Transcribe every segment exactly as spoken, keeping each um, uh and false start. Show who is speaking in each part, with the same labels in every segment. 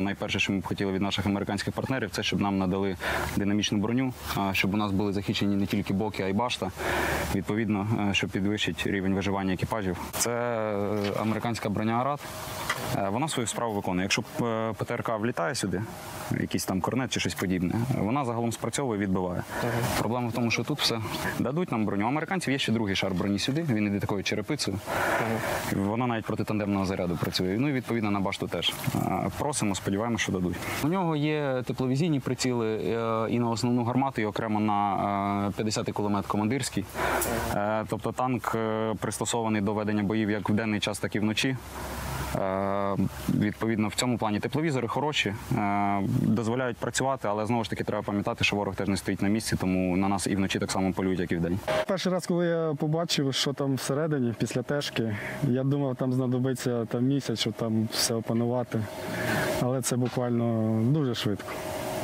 Speaker 1: Найперше, що ми б хотіли від наших американських партнерів, це щоб нам надали динамічну броню, щоб у нас були захищені не тільки боки, а й башта. Відповідно, що підвищить рівень виживання екіпажів. Це американська броня «Арат». Вона свою справу виконує. Якщо ПТРК влітає сюди, якийсь там корнет чи щось подібне, вона загалом спрацьовує, відбиває. Ага. Проблема в тому, що тут все. Дадуть нам броню. У американців є ще другий шар броні сюди, він іде такою черепицею. Ага. Вона навіть проти тандемного заряду працює. Ну і відповідно на башту теж. Просимо, сподіваємося, що дадуть. У нього є тепловізійні приціли і на основну гармату, і окремо на п'ятдесятий кулемет командирський. Ага. Тобто танк пристосований до ведення боїв як в денний час, так і вночі. Відповідно, в цьому плані тепловізори хороші, дозволяють працювати, але знову ж таки треба пам'ятати, що ворог теж не стоїть на місці, тому на нас і вночі так само полюють, як і вдень.
Speaker 2: Перший раз, коли я побачив, що там всередині, після тежки, я думав, там знадобиться там місяць, щоб там все опанувати, але це буквально дуже швидко.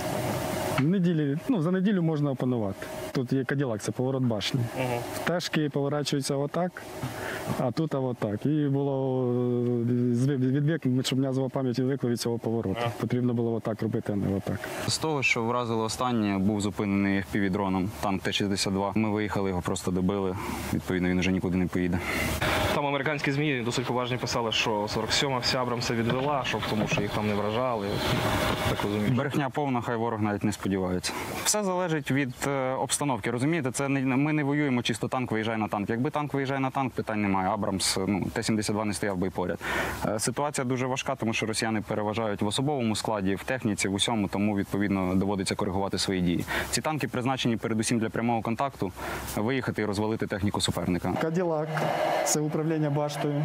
Speaker 2: Неділі, ну, за неділю можна опанувати. Тут є Каділак, це поворот башні. Угу. Тежки поворачуються отак, а тут отак. І було відвик, щоб м'язова пам'ять відвикла від цього повороту. Ага. Потрібно було отак робити, а не отак.
Speaker 1: З того, що вразили останнє, був зупинений еф пі ві-дроном танк Т шістдесят два. Ми виїхали, його просто добили. Відповідно, він вже нікуди не поїде.
Speaker 3: Там американські ЗМІ досить поважні писали, що сорок сьома вся Абрамса відвела, щоб, тому що їх там не вражали. Так розумію.
Speaker 1: Брехня повна, хай ворог навіть не сподівається. Все залежить від обстановки, розумієте? Це не, ми не воюємо чисто танк виїжджає на танк. Якби танк виїжджає на танк, питань немає. Абрамс, ну, Т сімдесят два не стояв би і поряд. Ситуація дуже важка, тому що росіяни переважають в особовому складі, в техніці, в усьому, тому, відповідно, доводиться коригувати свої дії. Ці танки призначені передусім для прямого контакту, виїхати і розвалити техніку суперника.
Speaker 2: Каділак – це управління баштою,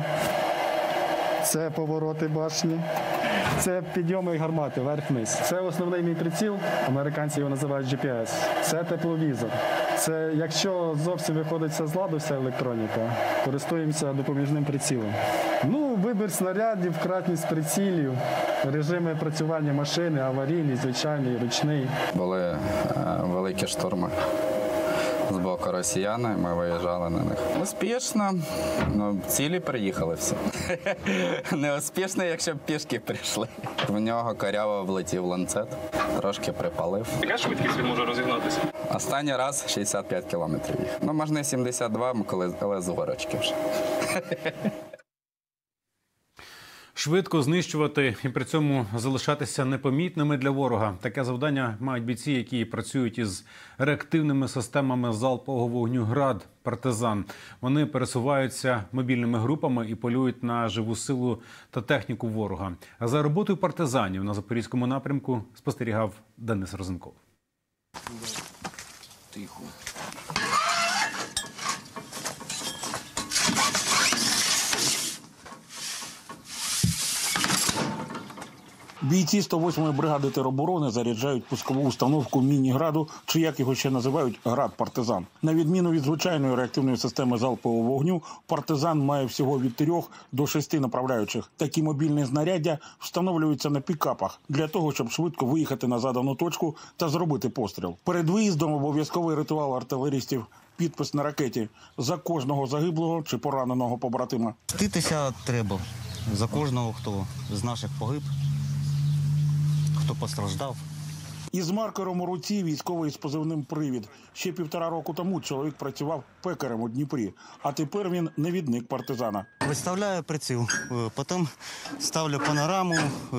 Speaker 2: це повороти башні, це підйоми гармати, верх-вниз. Це основний мій приціл, американці його називають джі пі ес. Це тепловізор. Це якщо зовсім виходить з ладу вся електроніка, користуємося допоміжним прицілом. Ну, вибір снарядів, кратність прицілів, режими працювання машини, аварійний, звичайний, ручний.
Speaker 4: Були е, великі шторми з боку росіян, ми виїжджали на них. Успішно, ну, цілі приїхали всі. Неуспішно, якщо б пішки прийшли. В нього коряво влетів ланцет, трошки припалив.
Speaker 3: Яка швидкість він може розігнатися?
Speaker 4: Останній раз шістдесят п'ять кілометрів їх. Ну, можна і сімдесят два, коли, але з горочки вже.
Speaker 5: Швидко знищувати і при цьому залишатися непомітними для ворога. Таке завдання мають бійці, які працюють із реактивними системами залпового вогню «Град», «Партизан». Вони пересуваються мобільними групами і полюють на живу силу та техніку ворога. А за роботою партизанів на Запорізькому напрямку спостерігав Денис Розенков.
Speaker 6: Тихо.
Speaker 7: Бійці сто восьмої бригади тероборони заряджають пускову установку «Міні-Граду», чи як його ще називають «Град Партизан». На відміну від звичайної реактивної системи залпового вогню, «Партизан» має всього від трьох до шести направляючих. Такі мобільні знаряддя встановлюються на пікапах для того, щоб швидко виїхати на задану точку та зробити постріл. Перед виїздом обов'язковий ритуал артилеристів – підпис на ракеті за кожного загиблого чи пораненого побратима.
Speaker 6: Мститися треба за кожного, хто з наших погиб, хто постраждав.
Speaker 7: Із маркером у руці військовий з позивним «Привід». Ще півтора року тому чоловік працював пекарем у Дніпрі, а тепер він навідник партизана.
Speaker 6: Виставляю приціл, потім ставлю панораму,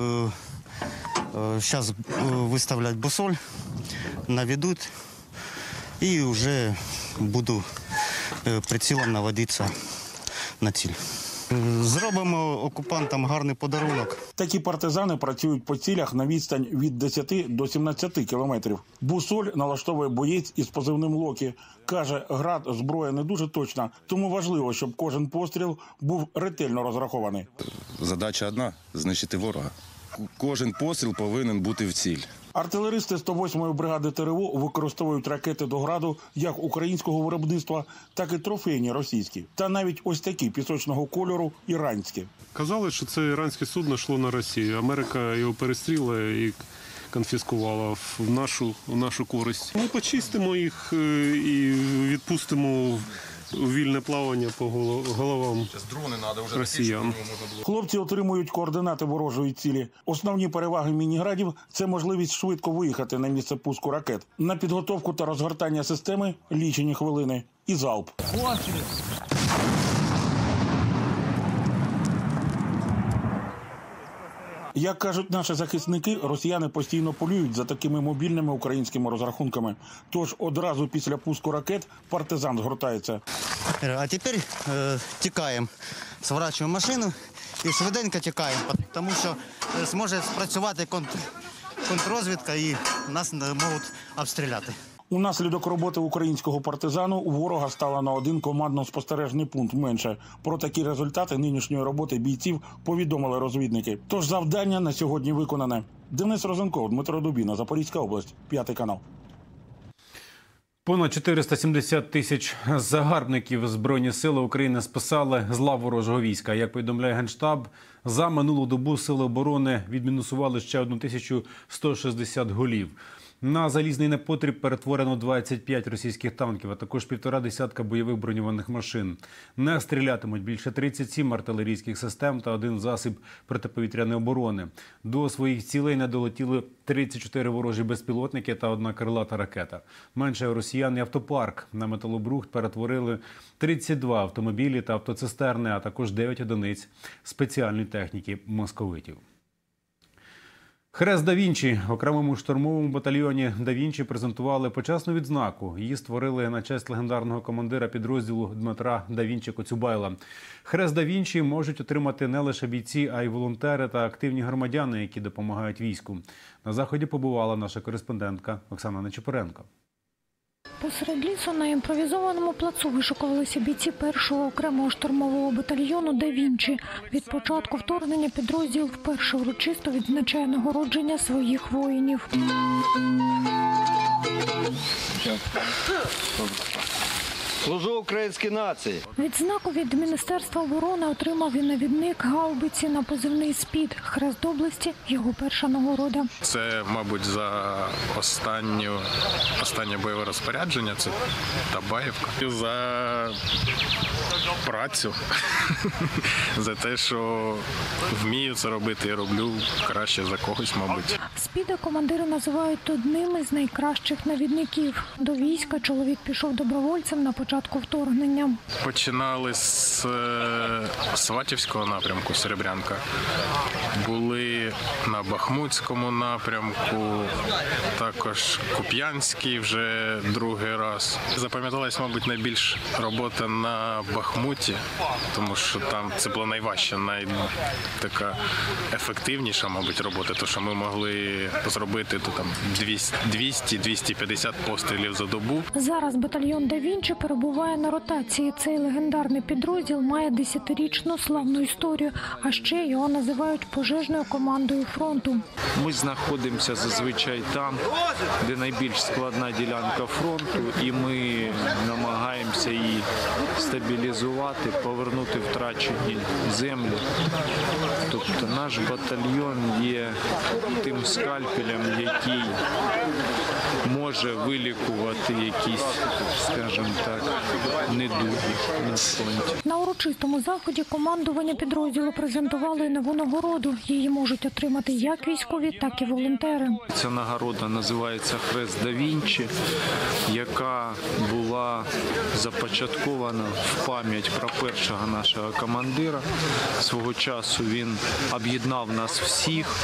Speaker 6: зараз виставлять бусоль, наведуть і вже буду прицілом наводитися на ціль. Зробимо окупантам гарний подарунок.
Speaker 7: Такі партизани працюють по цілях на відстань від десяти до сімнадцяти кілометрів. Бусоль налаштовує боєць із позивним «Локі». Каже, «Град» зброя не дуже точна, тому важливо, щоб кожен постріл був ретельно розрахований.
Speaker 8: Задача одна – знищити ворога. Кожен постріл повинен бути в ціль.
Speaker 7: Артилеристи сто восьмої бригади ТРО використовують ракети до «Граду» як українського виробництва, так і трофейні російські. Та навіть ось такі пісочного кольору – іранські.
Speaker 9: Казали, що це іранське судно йшло на Росію. Америка його перестріла і конфіскувала в нашу, в нашу користь. Ми почистимо їх і відпустимо у вільне плавання по головам росіян.
Speaker 7: Хлопці отримують координати ворожої цілі. Основні переваги міні-градів – це можливість швидко виїхати на місце пуску ракет. На підготовку та розгортання системи – лічені хвилини. І залп. Як кажуть наші захисники, росіяни постійно полюють за такими мобільними українськими розрахунками. Тож одразу після пуску ракет партизан згортається.
Speaker 6: А тепер е, тікаємо, сворачуємо машину і швиденько тікаємо, тому що зможе спрацювати контр, контррозвідка і нас можуть обстріляти.
Speaker 7: Унаслідок роботи українського партизану у ворога стало на один командно-спостережний пункт менше. Про такі результати нинішньої роботи бійців повідомили розвідники. Тож завдання на сьогодні виконане. Денис Розенков, Дмитро Дубіна, Запорізька область, п'ятий канал.
Speaker 5: Понад чотириста сімдесят тисяч загарбників Збройні сили України списали з лав ворожого війська. Як повідомляє Генштаб, за минулу добу сили оборони відмінусували ще тисячу сто шістдесят голів. На залізний непотріб перетворено двадцять п'ять російських танків, а також півтора десятка бойових броньованих машин. Не стрілятимуть більше тридцять сім артилерійських систем та один засіб протиповітряної оборони. До своїх цілей не долетіли тридцять чотири ворожі безпілотники та одна крилата ракета. Менше у росіян і автопарк. На металобрухт перетворили тридцять два автомобілі та автоцистерни, а також дев'ять одиниць спеціальної техніки московитів. Хрест да Вінчі. В окремому штурмовому батальйоні да Вінчі презентували почесну відзнаку. Її створили на честь легендарного командира підрозділу Дмитра да Вінчі Коцюбайла. Хрест да Вінчі можуть отримати не лише бійці, а й волонтери та активні громадяни, які допомагають війську. На заході побувала наша кореспондентка Оксана Нечипоренко.
Speaker 10: Посеред лісу на імпровізованому плацу вишукувалися бійці першого окремого штурмового батальйону да Вінчі. Від початку вторгнення підрозділ вперше урочисто відзначає нагородження своїх воїнів.
Speaker 11: Служу українській нації.
Speaker 10: Відзнаку від Міністерства оборони отримав і навідник гаубиці на позивний «Спід». Хрест області – його перша нагорода.
Speaker 12: Це, мабуть, за останню, останнє бойове розпорядження, це Табаєвка. За працю, за те, що вмію це робити і роблю краще за когось, мабуть.
Speaker 10: «Спіда» командири називають одним із найкращих навідників. До війська чоловік пішов добровольцем на початку вторгнення.
Speaker 12: Починали з Сватівського напрямку, Серебрянка. Були на Бахмутському напрямку, також Куп'янський вже другий раз. Запам'яталась, мабуть, найбільш робота на Бахмуті, тому що там це була найважча, най така ефективніша, мабуть, робота, тому що ми могли зробити то там двісті - двісті п'ятдесят пострілів за добу.
Speaker 10: Зараз батальйон да Вінчі перебуває на ротації. Цей легендарний підрозділ має десятирічну славну історію, а ще його називають пожежною командою фронту.
Speaker 13: Ми знаходимося зазвичай там, де найбільш складна ділянка фронту, і ми намагаємося її стабілізувати, повернути втрачені землі. Тобто наш батальйон є тим скальпелем, який може вилікувати якісь, скажімо так, недуги на фронті.
Speaker 10: На урочистому заході командування підрозділу презентували нову нагороду. Її можуть отримати як військові, так і волонтери.
Speaker 13: Ця нагорода називається «Хрест да Вінчі», яка була започаткована в пам'ять про першого нашого командира. Свого часу він об'єднав нас всіх.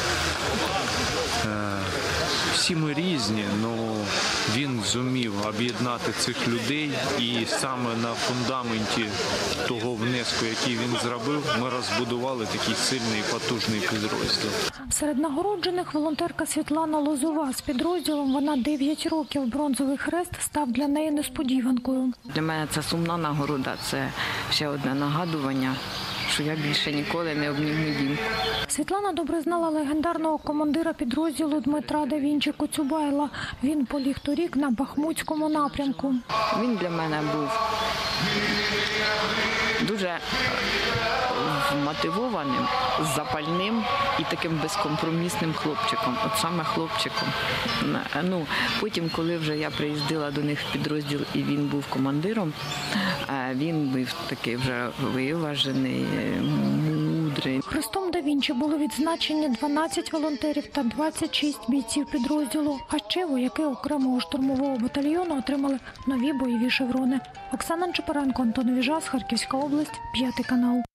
Speaker 13: Всі ми різні, але він зумів об'єднати цих людей, і саме на фундаменті того внеску, який він зробив, ми розбудували такий сильний і потужний підрозділ.
Speaker 10: Серед нагороджених волонтерка Світлана Лозова з підрозділом. Вона дев'ять років. Бронзовий хрест став для неї несподіванкою.
Speaker 14: Для мене це сумна нагорода, це ще одне нагадування, що я більше ніколи не обніму дім.
Speaker 10: Світлана добре знала легендарного командира підрозділу Дмитра да Вінчі Коцюбайла. Він поліг торік на Бахмутському напрямку.
Speaker 14: Він для мене був дуже мотивованим, запальним і таким безкомпромісним хлопчиком. От саме хлопчиком. Ну, потім, коли вже я приїздила до них в підрозділ і він був командиром, він був такий вже виважений, мудрий.
Speaker 10: Хрестом да Вінчі були відзначені дванадцять волонтерів та двадцять шість бійців підрозділу. А ще вояки окремого штурмового батальйону отримали нові бойові шеврони. Оксана Чепаренко, Антон Віжас, Харківська область, п'ятий канал.